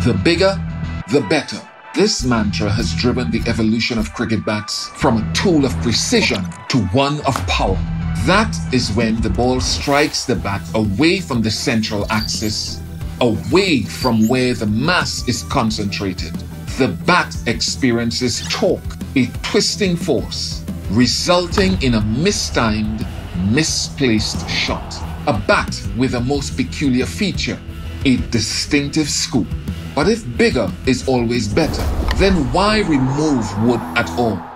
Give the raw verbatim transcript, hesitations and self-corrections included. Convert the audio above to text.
The bigger, the better. This mantra has driven the evolution of cricket bats from a tool of precision to one of power. That is when the ball strikes the bat away from the central axis, away from where the mass is concentrated. The bat experiences torque, a twisting force, resulting in a mistimed, misplaced shot. A bat with a most peculiar feature, a distinctive scoop. But if bigger is always better, then why remove wood at all?